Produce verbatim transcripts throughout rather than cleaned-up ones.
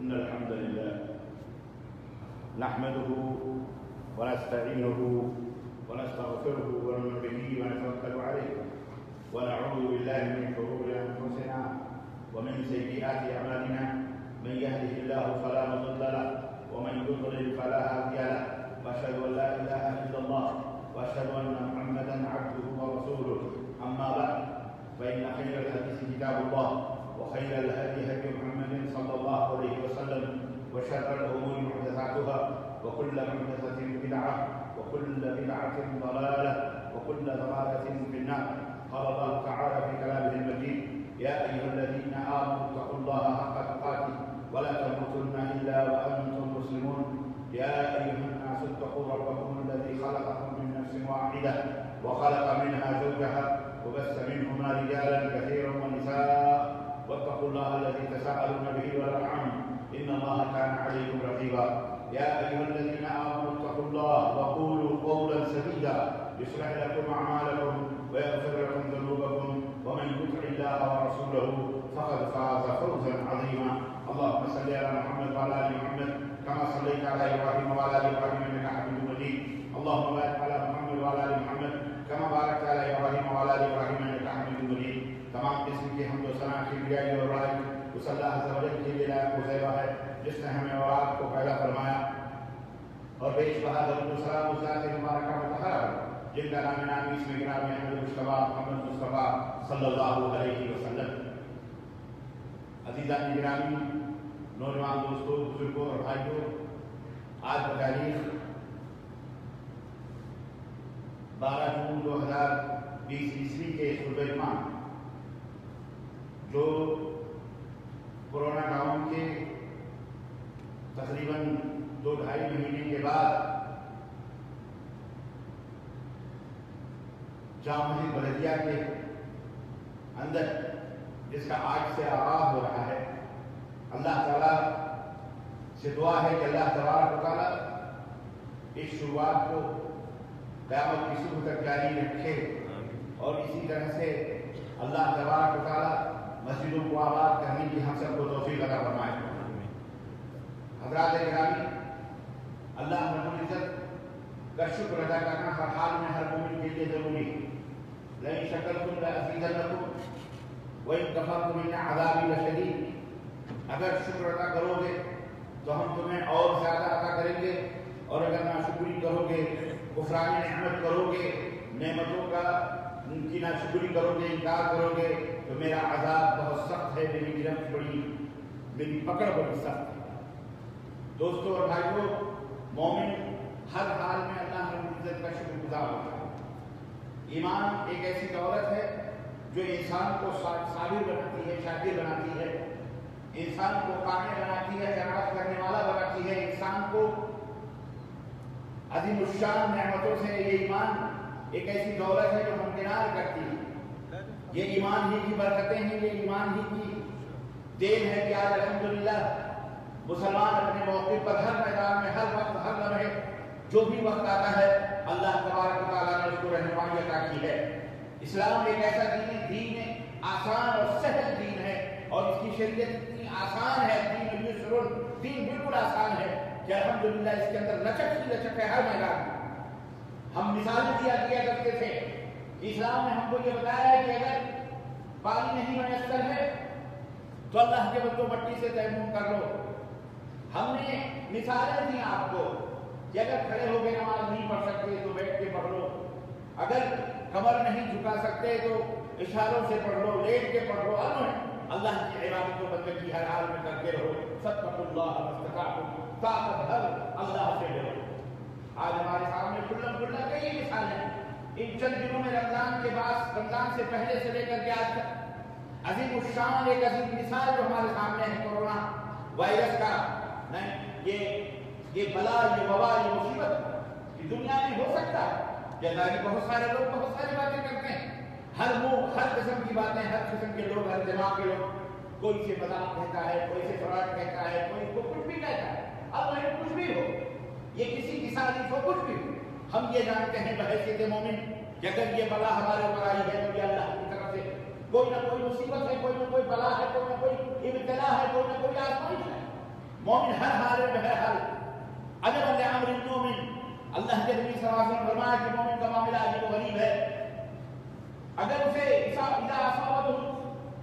إن الحمد لله نحمده ونستعينه ونستغفره ونؤمن به ونتوكل عليه ونعوذ بالله من شرور أنفسنا ومن سيئات أعمالنا من يهده الله فلا مضل له ومن يضلل فلا هادي له وأشهد أن لا إله إلا الله وأشهد أن محمدا عبده ورسوله أما بعد فإن خير الحديث كتاب الله وخير الهدي هدي محمد صلى الله عليه وسلم وشر الأمور محدثاتها وكل محدثة بدعة وكل بدعة ضلالة وكل ضلالة في النار. قال الله تعالى في كلامه المجيد: يا أيها الذين آمنوا اتقوا الله حق تقاته ولا تموتن إلا وأنتم مسلمون. يا أيها الناس اتقوا ربكم الذي خلقكم من نفس واحدة وخلق منها زوجها وبث منهما رجالا كثيرا ونساء واتقوا الله الذي تساءلون به والأرحام إن الله كان عليكم رقيبا. يا أيها الذين آمنوا اتقوا الله وقولوا قولا سديدا يصلح لكم أعمالكم ويغفر لكم ذنوبكم ومن يطع الله ورسوله فقد فاز فوزا عظيما. اللهم صل على محمد وعلى آل محمد كما صليت على إبراهيم وعلى آل إبراهيم إنك حميد مجيد. اللهم بارك على محمد وعلى آل محمد كما باركت على إبراهيم وعلى آل إبراهيم إنك حميد مجيد. تمام قسم کی حمد و ثنا کی بیائی اور رائے اس اللہ عز و جل کے لیے لائق و زیبہ ہے جس نے ہمیں اور آپ کو پیدا فرمایا اور بیش بہا درود و سلام اس ذات مبارکہ مطہرہ جن کا نام نامی اس میں گرامی احمد مصطفیٰ محمد مصطفیٰ صلی اللہ علیہ وسلم. عزیزان گرامی، نوجوان دوستوں، بزرگوں اور بھائیوں، آج بتاریخ بارہ جون دو ہزار بیس عیسوی کے خطبہ جمعہ جو کورونا ڈاؤن کے تقریباً دو ڈھائی مہینے کے بعد جامع مسجد بلدیہ کے اندر جس کا آج سے آغاز ہو رہا ہے، اللہ تعالیٰ سے دعا ہے کہ اللہ تبارک و تعالیٰ اس شروعات کو قیامت کی صبح تک جاری رکھے اور اسی طرح سے اللہ تبارک و تعالیٰ مسجدوں کو آباد کرنے کی ہم سب کو توفیق عطا فرمائے. حضرات گرامی، اللہ رب العزت کا شکر ادا کرنا ہر حال میں ہر مومن کے لیے ضروری ہے. لئن شکرتم لأزیدنکم وإن کفرتم ان عذابی لشدید. اگر شکر ادا کرو گے تو ہم تمہیں اور زیادہ عطا کریں گے، اور اگر ناشکری کرو گے، کفران نعمت کرو گے، نعمتوں کا کی ناشکری کرو گے، انکار کرو گے تو میرا عذاب بہت سخت ہے، میری گرفت بڑی میری پکڑ بڑی سخت ہے. دوستوں اور بھائیوں، مومن ہر حال میں اللہ رب العزت کا شکر گزار ہوتا ہے. ایمان ایک ایسی دولت ہے جو انسان کو صابر بناتی ہے، شاکر بناتی ہے، انسان کو قانع بناتی ہے، قناعت کرنے والا بناتی ہے، انسان کو عظیم الشان نعمتوں سے یہ ایمان ایک ایسی دولت ہے جو ہمکنار کرتی ہے. یہ ایمان ہی کی برکتیں ہیں، یہ ایمان ہی کی دین ہے کہ آج الحمدللہ مسلمان اپنے موقع پر ہر میدان میں ہر وقت ہر لمحے جو بھی وقت آتا ہے اللہ تبارک و تعالیٰ نے اس کو رہنمائی عطا کی ہے. اسلام ایک ایسا دین ہے، دین آسان اور سہل دین ہے، اور اس کی شریعت اتنی آسان ہے، دین یسر، دین بالکل آسان ہے کہ الحمدللہ اس کے اندر لچک ہی لچک ہے ہر میدان میں. ہم مثالیں دیا دیا کرتے تھے، اسلام نے ہم کو یہ بتایا ہے کہ اگر پانی نہیں میسر ہے تو اللہ کے بندوں مٹی سے تیمم کر لو. ہم نے مثالیں دی آپ کو کہ اگر کھڑے ہو کے نماز نہیں پڑھ سکتے تو بیٹھ کے پڑھ لو، اگر کمر نہیں جھکا سکتے تو اشاروں سے پڑھ لو، لیٹ کے پڑھ لو. اللہ کی عبادت و بندگی ہر حال میں کرتے رہو. فاتقوا اللہ ما استطعتم، طاقت ہر اللہ سے ڈرو. آج ہمارے سامنے کھلا کھلا کئی مثالیں ان چند دنوں میں رمضان کے بعد، رمضان سے پہلے سے لے کر کے آج تک عظیم الشان ایک عظیم مثال جو ہمارے سامنے ہے کورونا وائرس کا. نہیں، یہ یہ بلا، یہ وبا، یہ مصیبت کی دنیا میں ہو سکتا ہے. جیسا کہ بہت سارے لوگ بہت ساری باتیں کرتے ہیں، ہر منہ ہر قسم کی باتیں، ہر قسم کے لوگ، ہر دماغ کے لوگ، کوئی سے مذاق کہتا ہے، کوئی سے فراڈ کہتا ہے، کوئی کو کچھ بھی کہتا ہے. اب وہ کچھ بھی ہو، یہ کسی کی سازش ہو، کچھ بھی ہو، ہم یہ جانتے ہیں بحیثیت مومن کہ اگر یہ بلا ہمارے اوپر آئی ہے تو یہ اللہ کی طرف سے کوئی نہ کوئی مصیبت ہے، کوئی نہ کوئی بلا ہے، کوئی نہ کوئی ابتلا ہے، کوئی نہ کوئی آزمائش ہے. مومن ہر حال میں بہر حال عجب لامر المومن، اللہ کے نبی صلی اللہ علیہ وسلم فرمایا کہ مومن کا معاملہ عجیب و غریب ہے. اگر اسے اذا اصابته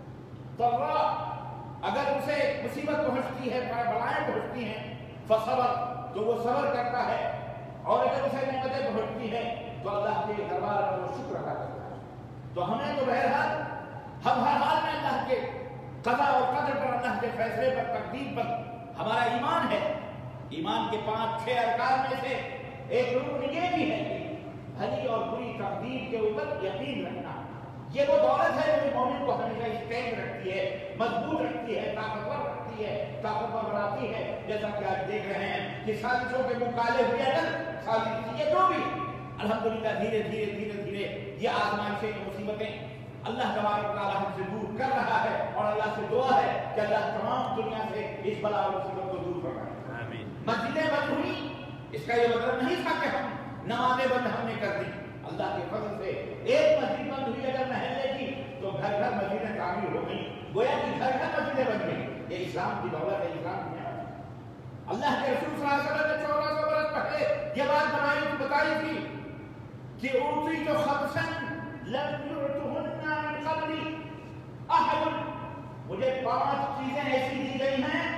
ضراء، اگر اسے مصیبت پہنچتی ہے، بلائیں پہنچتی ہیں، فصبر، تو وہ صبر کرتا ہے، اور اگر اسے نعمتیں پہنچتی ہیں تو اللہ کے دربار میں وہ شکر ادا کرتا ہے. تو ہمیں تو بہرحال ہم ہر حال میں اللہ کے قضاء اور قدر پر، اللہ کے فیصلے پر، تقدیر پر ہمارا ایمان ہے. ایمان کے پانچ چھ ارکان میں سے ایک رکن یہ بھی ہے کہ بھلی اور بری تقدیر کے اوپر یقین رکھنا. یہ وہ دولت ہے جو مومن کو ہمیشہ اسٹینڈ رکھتی ہے، مضبوط رکھتی ہے، طاقتور رکھتی ہے، طاقتور بناتی ہے. جیسا کہ آج دیکھ رہے ہیں کہ سازشوں کے مقابلے ہوئے اگر سازش یہ جو بھی الحمدللہ دھیرے دھیرے دھیرے دھیرے یہ آزمائشیں، مصیبتیں اللہ تبارک و تعالیٰ ہم سے دور کر رہا ہے. اور اللہ سے دعا ہے کہ اللہ تمام دنیا سے اس بلا اور مصیبت کو دور فرمائے. مسجدیں بند ہوئی، اس کا یہ مطلب نہیں تھا کہ ہم نمازیں بند ہم نے کر دی. اللہ کے فضل سے ایک مسجد بند ہوئی اگر محلے کی تو گھر گھر مسجدیں تعمیر ہو گئی. گویا کہ گھر گھر مسجدیں بن گئی. یہ اسلام کی دولت ہے، اسلام کی نعمت ہے. اللہ کے رسول صلی اللہ علیہ وسلم نے چودہ سو برس پہلے یہ بات بنائی تھی، بتائی تھی کہ اوٹی جو خمسن لم یعطہن من قبلی احد، مجھے پانچ چیزیں ایسی دی گئی ہیں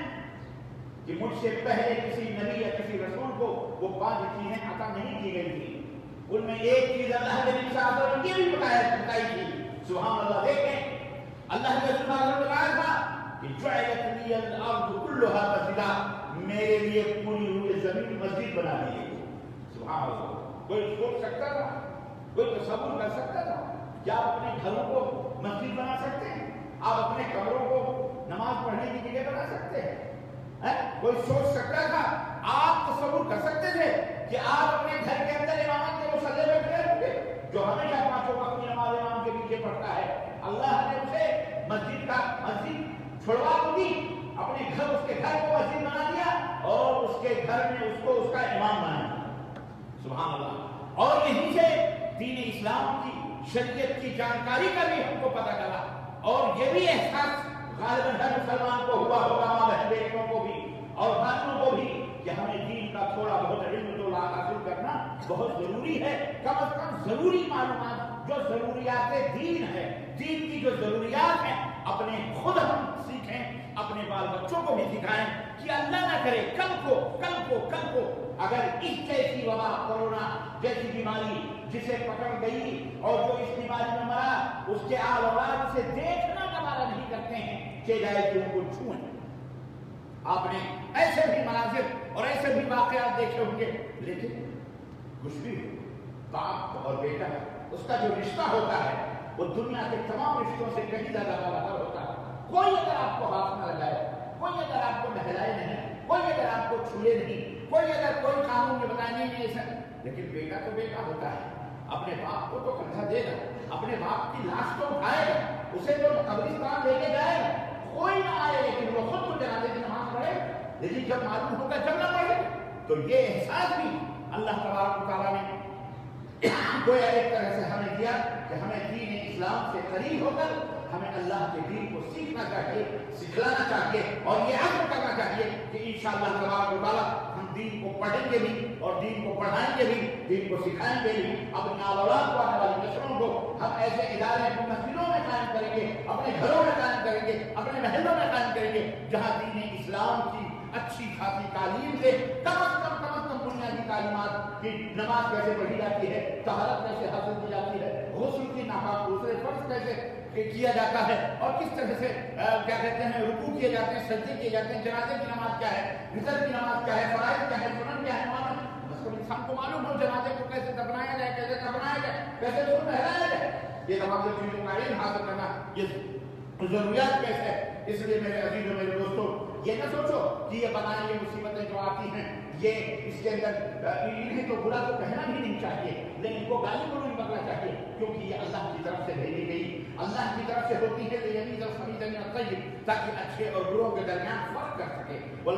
کہ مجھ سے پہلے کسی نبی یا کسی رسول کو وہ پانچ چیزیں عطا نہیں کی گئی تھی. ان میں ایک چیز اللہ کے نبی صلی اللہ علیہ وسلم نے بھی بتایا بتائی تھی. سبحان اللہ. دیکھیں اللہ کے رسول صلی اللہ علیہ وسلم نے بتایا تھا کہ جعلت لی الارض کلھا مسجدا، میرے لیے پوری ہوئی زمین مسجد بنا دی گئی. سبحان اللہ. کوئی سوچ سکتا تھا، کوئی تصور کر سکتا تھا کیا آپ اپنے گھروں کو مسجد بنا سکتے ہیں؟ آپ اپنے کمروں کو نماز پڑھنے کی جگہ بنا سکتے ہیں؟ کوئی سوچ سکتا تھا؟ آپ تصور کر سکتے تھے کہ آپ اپنے گھر کے اندر امامت کے مصلی میں کھڑے ہوں گے جو ہمیشہ پانچوں وقت کی نماز امام کے پیچھے پڑھتا ہے؟ اللہ نے اسے مسجد کا مسجد چھڑوا تو دی، اپنے گھر اس کے گھر کو مسجد بنا دیا اور اس کے گھر میں اس کو اس کا امام بنا دیا. سبحان اللہ. اور یہیں سے دین اسلام کی شریعت کی جانکاری کا بھی ہم کو پتہ چلا، اور یہ بھی احساس غالباً ہر مسلمان کو ہوا ہوگا، ماں بہن بیٹوں کو بھی اور بھائیوں کو بھی، کہ ہمیں دین کا تھوڑا بہت علم تو حاصل کرنا بہت ضروری ہے. کم از کم ضروری معلومات جو ضروریات دین ہے، دین کی جو ضروریات ہیں، اپنے خود ہم سیکھیں، اپنے بال بچوں کو بھی سکھائیں کہ اللہ نہ کرے کل کو کل کو کل کو اگر اس جیسی وبا، کورونا جیسی بیماری جسے پکڑ گئی اور جو اس بیماری میں مرا، اس کے آل اولاد اسے دیکھنا گوارا نہیں کرتے ہیں کہ جائے کہ ان کو چھوئیں. آپ نے ایسے بھی مناظر اور ایسے بھی واقعات دیکھے ہوں گے. لیکن کچھ بھی باپ اور بیٹا، اس کا جو رشتہ ہوتا ہے وہ دنیا کے تمام رشتوں سے کہیں زیادہ بہتر ہوتا ہے. کوئی اگر آپ کو ہاتھ نہ لگائے، کوئی اگر آپ کو نہلائے نہیں، کوئی اگر آپ کو چھوئے نہیں، کوئی اگر کوئی قانون میں بتائے نہیں ایسا، لیکن بیٹا تو بیٹا ہوتا ہے. اپنے باپ کو تو کندھا دے گا، اپنے باپ کی لاش تو اٹھائے گا، اسے تو قبرستان لے کے جائے گا. کوئی نہ آئے لیکن وہ خود تو جنازے کی نماز پڑھے. لیکن جب معلوم ہوگا جب نہ پڑھے تو یہ احساس بھی اللہ تبارک و تعالیٰ نے کوئی ایک طرح سے ہمیں دیا کہ ہمیں دین اسلام سے قریب ہو کر ہمیں اللہ کے دین کو سیکھنا چاہیے، سکھلانا چاہیے، اور یہ عزم کرنا چاہیے کہ انشاءاللہ تبارک و تعالیٰ ہم دین کو پڑھیں گے بھی اور دین کو پڑھائیں گے بھی، دین کو سکھائیں گے بھی. اپنی اولاد کو، آنے والی نسلوں کو ہم ایسے ادارے اپنی مسجدوں میں قائم کریں گے، اپنے گھروں میں قائم کریں گے، اپنے محلوں میں قائم کریں گے، جہاں دین اسلام کی اچھی خاصی تعلیم سے کم از کم کم از کم بنیادی تعلیمات کی نماز کیسے پڑھی جاتی ہے، طہارت کیسے حاصل کی جاتی ہے، غسل کی ناپاک دوسرے فرض کیسے کیا جاتا ہے، اور کس طرح سے کیا کہتے ہیں رکوع کیے جاتے ہیں، سجدے کیے جاتے ہیں، جنازے کی نماز کیا ہے، وتر کی نماز کیا ہے، فرائض کیا ہے، سنن کیا ہے. بس انسان کو معلوم ہو جنازے کو کیسے دفنایا جائے، کیسے دفنایا جائے، کیسے اس کو نہلایا جائے. یہ تمام چیزوں کا علم حاصل کرنا یہ ضروریات کیسے ہے. اس لیے میرے عزیز و میرے دوستوں، یہ نہ سوچو کہ یہ بنائیں یہ مصیبتیں جو آتی ہیں یہ اس کے اندر انہیں تو برا تو کہنا بھی نہیں چاہیے، لیکن ان کو گالی کو نہیں پکڑنا چاہیے، کیونکہ یہ اللہ کی طرف سے بھیجی گئی، اللہ کی طرف سے ہوتی ہے. تو یعنی جب سبھی جگہ طیب تاکہ اچھے اور بروں کے درمیان فرق کر سکے،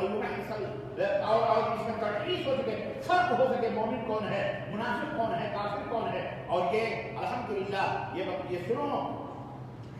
اور اور اس میں تشخیص ہو سکے، فرق ہو سکے، مومن کون ہے، منافق کون ہے، کافر کون ہے. اور یہ الحمدللہ یہ یہ سنو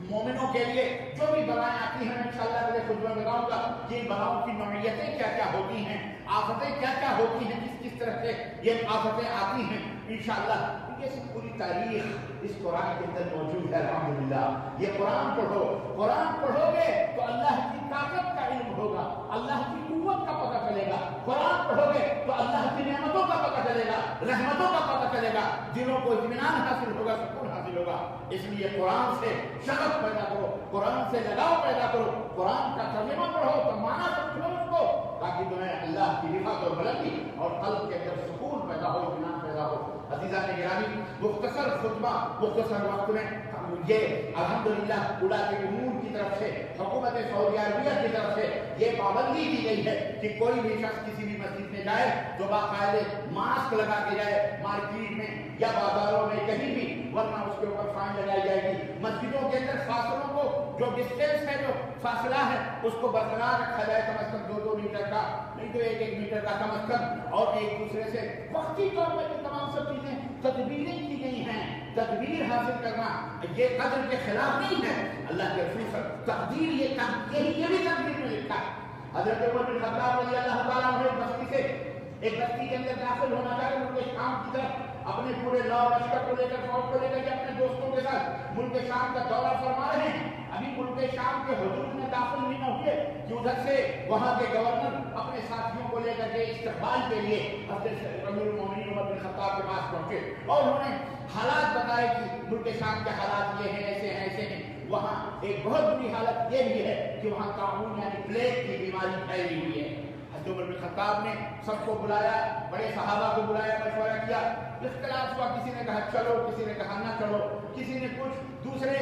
مومنوں کے لیے جو بھی بلائیں آتی ہیں انشاءاللہ میرے خود میں بتاؤں گا کہ ان بلاؤں کی نوعیتیں کیا کیا ہوتی ہیں، آفتیں کیا کیا ہوتی ہیں، کس کس طرح سے یہ آفتیں آتی ہیں انشاءاللہ۔ یہ سب پوری تاریخ اس قرآن کے اندر موجود ہے الحمدللہ۔ یہ قرآن پڑھو، قرآن پڑھو گے تو اللہ کی طاقت کا علم ہوگا، اللہ کی قوت کا پتہ چلے گا۔ قرآن پڑھو گے تو اللہ کی نعمتوں کا پتہ چلے گا، رحمتوں کا پتہ چلے گا، دلوں کو اطمینان حاصل ہوگا، سکون حاصل ہوگا۔ اس لیے قرآن سے شغف پیدا کرو، قرآن سے لگاؤ پیدا کرو، قرآن کا ترجمہ پڑھو تو معنی سمجھو اس کو، تاکہ تمہیں اللہ کی رفعت اور بلندی اور قلب کے اندر سکون پیدا ہو، اطمینان پیدا ہو۔ عزیزان گرامی، مختصر خطبہ مختصر وقت میں یہ الحمدللہ اولیاء امور کی طرف سے، حکومت سعودی عربیہ کی طرف سے یہ پابندی دی گئی ہے کہ کوئی بھی شخص کسی بھی مسجد میں جائے تو باقاعدے ماسک لگا کے جائے، مارکیٹ میں یا بازاروں میں کہیں بھی، ورنہ اس کے اوپر فائن لگائی جائے گی۔ مسجدوں کے اندر فاصلوں کو، جو ڈسٹینس ہے، جو فاصلہ ہے، اس کو برقرار رکھا جائے، کم از کم دو دو میٹر کا، نہیں تو ایک ایک میٹر کا کم از کم، اور ایک دوسرے سے وقتی طور پر یہ تمام سب چیزیں تدبیریں کی گئی ہیں۔ تدبیر حاصل کرنا یہ قدر کے خلاف نہیں ہے، اللہ کے رسول پر تقدیر یہ یہی یہ بھی تقدیر میں لکھا ہے۔ حضرت عمر بن خطاب رضی اللہ تعالیٰ عنہ ایک بستی سے ایک بستی کے اندر داخل ہونا چاہے ملک شام کی طرف، اپنے پورے لاؤ لشکر کو لے کر، فوج کو لے کر یا اپنے دوستوں کے ساتھ ملک شام کا دورہ فرما رہے ہیں۔ ابھی ملک شام کے حدود میں داخل نہیں نہ ہوئے کہ ادھر سے وہاں کے گورنر اپنے ساتھیوں کو لے کر کے استقبال کے لیے حضرت امیر المومنین عمر بن خطاب کے پاس پہنچے اور انہوں نے حالات بتائے کہ ملک شام کے حالات یہ ہیں، ایسے ہیں، ایسے ہیں۔ وہاں ایک بہت بری حالت یہ بھی ہے کہ وہاں طاعون یعنی پلیگ کی بیماری پھیلی ہوئی ہے۔ حضرت عمر بن خطاب نے سب کو بلایا، بڑے صحابہ کو بلایا، مشورہ کیا، اختلاف ہوا، کسی نے کہا چلو، کسی نے کہا نہ چلو، کسی نے کچھ، دوسرے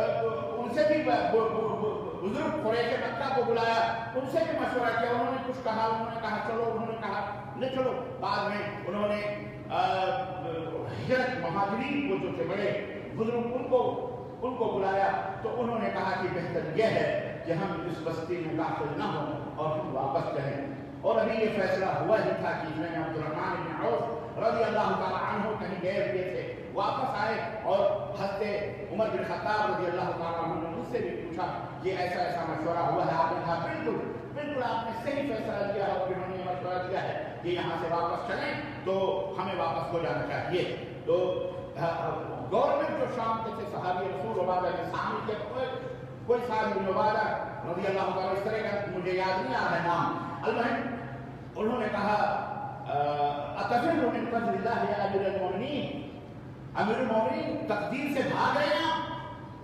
ان سے بھی بزرگ قریش مکہ کو بلایا، ان سے بھی مشورہ کیا، انہوں نے کچھ کہا، انہوں نے کہا چلو، انہوں نے کہا نہ چلو۔ بعد میں انہوں نے ہجرت مہاجرین کو جو تھے بڑے بزرگ، ان کو ان کو بلایا تو انہوں نے کہا کہ بہتر یہ ہے کہ ہم اس بستی میں داخل نہ ہوں اور ہم واپس چلیں۔ اور ابھی یہ فیصلہ ہوا ہی تھا کہ میں عبد الرحمن بن عوف رضی اللہ تعالیٰ عنہ کہیں گئے ہوئے تھے، واپس آئے اور حضرت عمر بن خطاب رضی اللہ تعالیٰ عنہ نے مجھ سے بھی پوچھا یہ ایسا ایسا مشورہ ہوا ہے، آپ نے کہا بالکل بالکل آپ نے صحیح فیصلہ کیا ہے، اور انہوں نے مشورہ دیا ہے کہ یہاں سے واپس چلیں تو ہمیں واپس ہو جانا چاہیے۔ تو گورنمنٹ جو شام کے تھے صحابی رسول عبادہ کے سامنے کے کوئی صحابی بن عبادہ رضی اللہ تعالیٰ، اس طرح کا مجھے یاد نہیں آ رہا ہے نام، المہم انہوں نے کہا اتفر من قدر اللہ یا امیر المومنین، امیر المومنین تقدیر سے بھاگ رہے ہیں آپ؟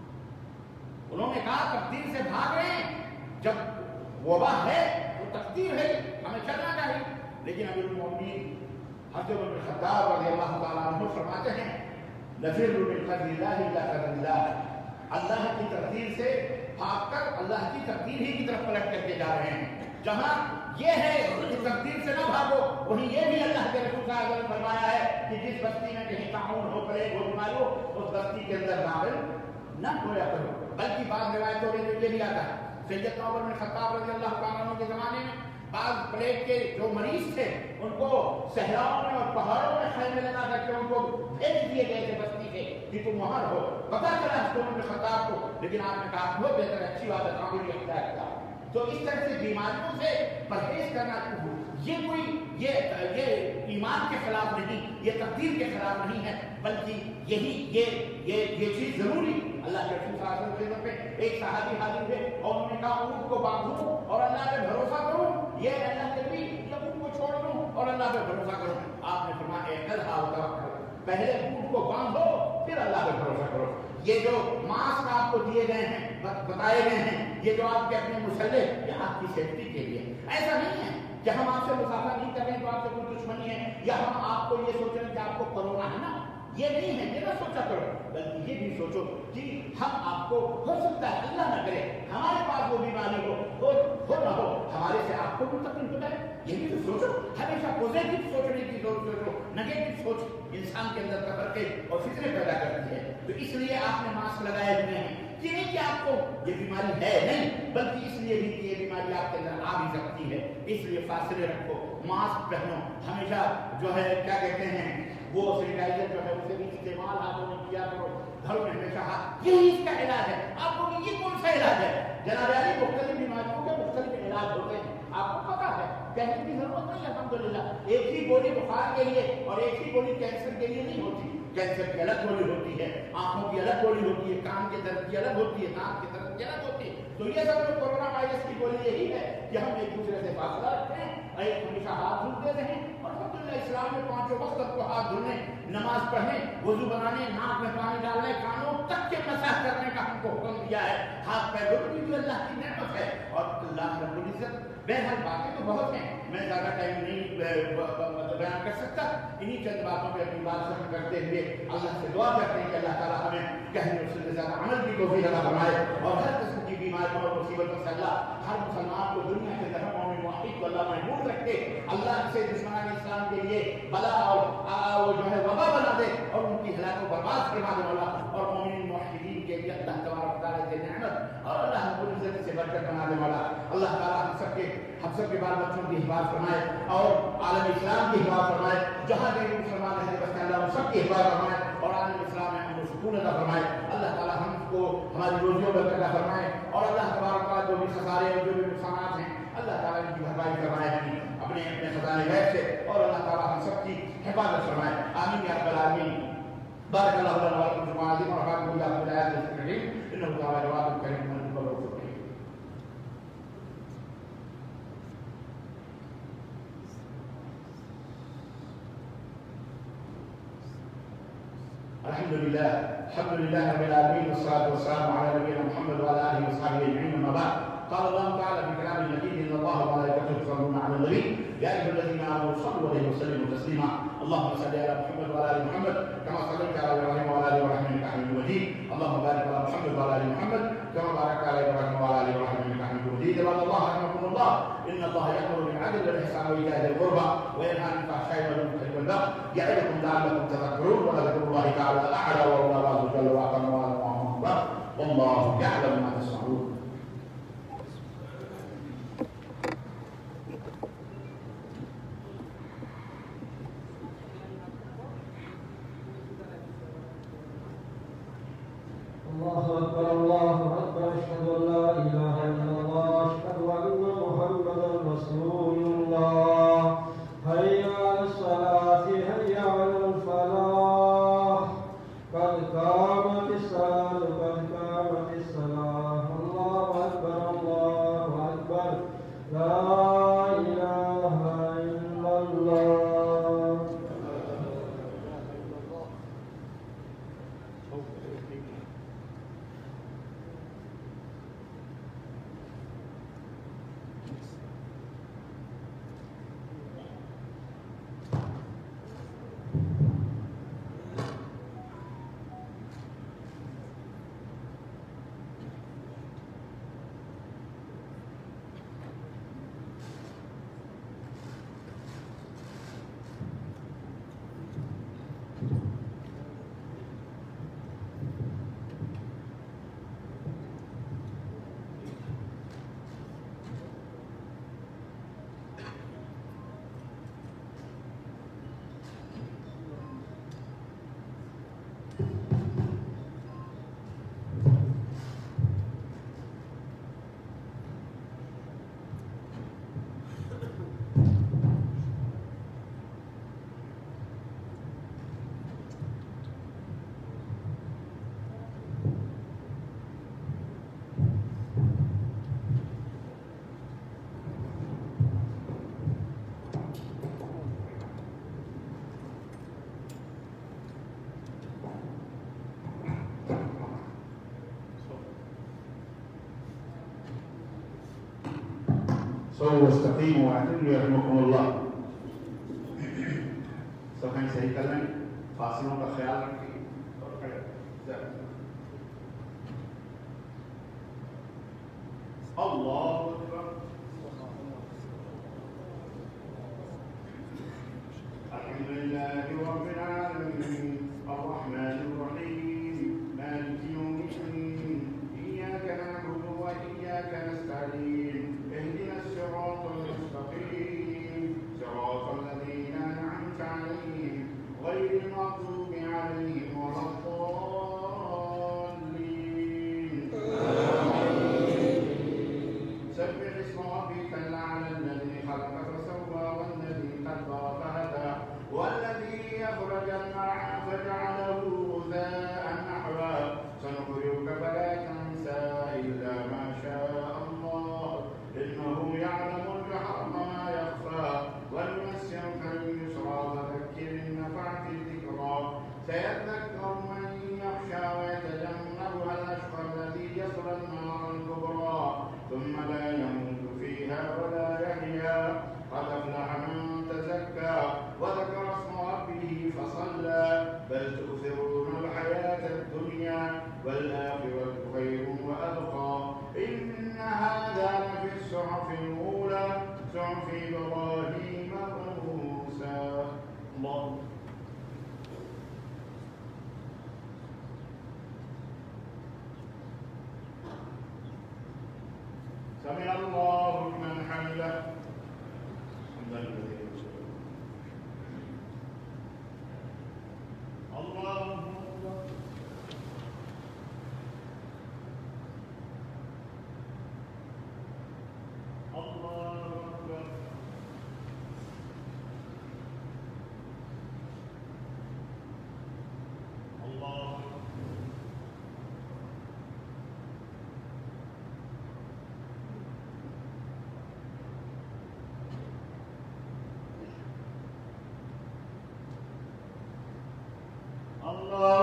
انہوں نے کہا تقدیر سے بھاگ رہے ہیں، جب وبا ہے وہ تقدیر ہے، ہمیں چلنا چاہیے۔ لیکن امیر المومنین حضرت عمر بن خطاب رضی اللہ تعالیٰ عنہ فرماتے ہیں نفر من قدر اللہ الی قدر اللہ، اللہ کی تقدیر سے بھاگ کر اللہ کی تقدیر ہی کی طرف پلٹ کر کے جا رہے ہیں۔ جہاں یہ ہے کہ تقدیر سے نہ بھاگو، وہیں یہ بھی اللہ کے رسول صلی اللہ علیہ وسلم نے فرمایا ہے کہ جس بستی میں کہیں طاعون ہو، پلیگ ہو، بیماری ہو، اس بستی کے اندر داخل نہ ہویا کرو۔ بلکہ بعض روایتوں میں یہ بھی آتا ہے سیدنا عمر بن خطاب رضی اللہ تعالیٰ عنہ کے زمانے میں بعض پلیگ کے جو مریض تھے ان کو صحراؤں میں اور پہاڑوں میں خیمے لگا کر کے ان کو بھیج دیے گئے تھے بستی سے کہ تم وہاں رہو۔ پتہ چلا عمر بن خطاب کو، لیکن آپ نے کہا بہت بہتر، اچھی بات ہے، قابل اختیار کیا۔ تو اس طرح سے بیماریوں سے پرہیز کرنا یہ کوئی یہ یہ ایمان کے خلاف نہیں، یہ تقدیر کے خلاف نہیں ہے، بلکہ یہی یہ یہ یہ چیز ضروری اللہ کے رسول صلی اللہ علیہ وسلم پہ ایک صحابی حاضر تھے اور انہوں نے کہا اونٹ کو باندھوں اور اللہ پہ بھروسہ کروں، یہ اللہ کے نبی یہ اونٹ کو چھوڑ دوں اور اللہ پہ بھروسہ کروں؟ آپ نے فرمایا اعتدال ہوتا، پہلے اونٹ کو باندھو پھر اللہ پہ بھروسہ کرو۔ یہ جو ماسک آپ کو دیے گئے ہیں، بتائے گئے ہیں، یہ جو آپ کے اپنے مسلح، یہ آپ کی سیفٹی کے لیے، ایسا نہیں ہے کہ ہم آپ سے مسافہ نہیں کر رہے ہیں تو آپ سے کوئی دشمنی ہے، یا ہم آپ کو یہ سوچ رہے ہیں کہ آپ کو کرونا ہے نا، یہ نہیں ہے، یہ نہ سوچا کرو، بلکہ یہ بھی سوچو کہ ہم آپ کو ہو سکتا ہے اللہ نہ کرے ہمارے پاس وہ بیماری ہو ہو نہ ہو ہمارے سے آپ کو منتقل ہو جائے، یہ بھی تو سوچو۔ ہمیشہ پوزیٹو سوچنے کی ضرورت سوچو، نگیٹو سوچ انسان کے اندر تفرقے اور فتنے پیدا کرتی ہے۔ تو اس لیے آپ نے ماسک لگائے ہوئے ہیں یہ نہیں کہ آپ کو یہ بیماری ہے نہیں، بلکہ اس لیے بھی کہ یہ بیماری آپ کے اندر آ بھی سکتی ہے، اس لیے فاصلے رکھو، ماسک پہنو، ہمیشہ جو ہے کیا کہتے ہیں وہ سینیٹائزر جو ہے اسے بھی استعمال ہاتھوں میں کیا کرو، گھروں میں ہمیشہ ہاتھ، یہی اس کا علاج ہے۔ آپ کو یہ کون سا علاج ہے؟ جناب علی مختلف بیماریوں کے مختلف علاج ہوتے ہیں، آپ کو پتا ہے، کہنے کی ضرورت نہیں الحمدللہ۔ ایک ہی گولی بخار کے لیے اور ایک ہی گولی کینسر کے لیے نہیں ہوتی، کینسر کی الگ گولی ہوتی ہے، آنکھوں کی الگ گولی ہوتی ہے، کان کے درد کی الگ ہوتی ہے، ناک کے درد کی الگ ہوتی ہے۔ تو یہ سب جو کورونا وائرس کی گولی یہی ہے کہ ہم ایک دوسرے سے فاصلہ رکھیں، ایک ہمیشہ ہاتھ دھلتے رہیں، اور الحمدللہ اسلام میں پانچوں وقت سب کو ہاتھ دھلنے، نماز پڑھنے، وضو بنانے، ناک میں پانی ڈالنے، کانوں تک کے مسح کرنے کا ہم کو حکم دیا ہے۔ ہاتھ پیر دھلنے بھی اللہ کی نعمت ہے، اور اللہ رب العزت بہرحال باتیں تو بہت ہیں، میں زیادہ ٹائم نہیں بیان کر سکتا، انہی چند باتوں پہ اپنی بات ختم کرتے ہوئے اللہ سے دعا کرتے ہیں کہ اللہ تعالیٰ ہمیں کہنے اور سے زیادہ عمل کی توفیق عطا فرمائے، اور ہر قسم کی بیماریوں اور مصیبتوں سے اللہ ہر مسلمان کو دنیا کے تمام مومن موحد کو اللہ محفوظ رکھے، اللہ سے دشمنان اسلام کے لیے بلا اور جو ہے وبا بنا دے اور ان کی ہلاک و برباد فرما دے مولا، اور مومن موحدین کے لیے اللہ تبارک تعالیٰ کی نعمت اور اللہ رب العزت سے برکت بنا دے مولا۔ اللہ تعالیٰ ہم سب کے ہم سب کے بال بچوں کی حفاظت فرمائے اور عالم اسلام کی حفاظت فرمائے، جہاں کے مسلمان ہیں بس اللہ ان سب کی حفاظت فرمائے اور عالم اسلام میں ہم سکون عطا فرمائے۔ اللہ تعالیٰ ہم کو ہماری روزیوں میں برکت فرمائے، اور اللہ تبارک تعالیٰ جو بھی خسارے اور جو بھی نقصانات ہیں اللہ تعالیٰ ان کی بھرپائی فرمائے اپنے اپنے خزانے غیب سے، اور اللہ تعالیٰ ہم سب کی حفاظت فرمائے، آمین یا رب العالمین۔ بارک اللہ لنا ولکم فی القرآن العظیم ونفعنی وإياکم بالآیات والذکر الحکیم، انہ تعالیٰ جواد کریم من الرحیم۔ الحمد لله الحمد لله رب العالمين، والصلاة والسلام على نبينا محمد وعلى آله وصحبه أجمعين، أما بعد. قال الله تعالى في كلامه المجيد: إن الله وملائكته يصلون على النبي يا أيها الذين آمنوا صلوا عليه وسلموا تسليما. اللهم صل على محمد وعلى آل محمد كما صليت على إبراهيم وعلى آل إبراهيم إنك حميد مجيد. اللهم بارك على محمد وعلى آل محمد كما باركت على إبراهيم وعلى آل إبراهيم إنك حميد مجيد. عباد الله رحمكم الله، إن الله يأمر بالعدل والإحسان وإيتاء ذي القربى وينهى عن الفحشاء والمنكر والبغي يعظكم لعلكم تذكرون، ولذكر الله تعالى أعلى والله جل وعلا والله يعلم ما تصنعون. الله أكبر الله أكبر، أشهد أن لا إله إلا الله، أشهد أن محمدا رسول الله، حي على الصلاة حي على الفلاح، قد قامت الصلاة قد قامت الصلاة، الله أكبر الله أكبر، لا إله إلا الله. سووا واستقيموا واعتدلوا يرحمكم الله. صفحیں صحیح کر لیں، فاصلوں کا خیال رکھیں اور کھڑے اللہ اکبر. الحمد لله رب العالمين الرحمن الرحيم مالك يوم الدين الله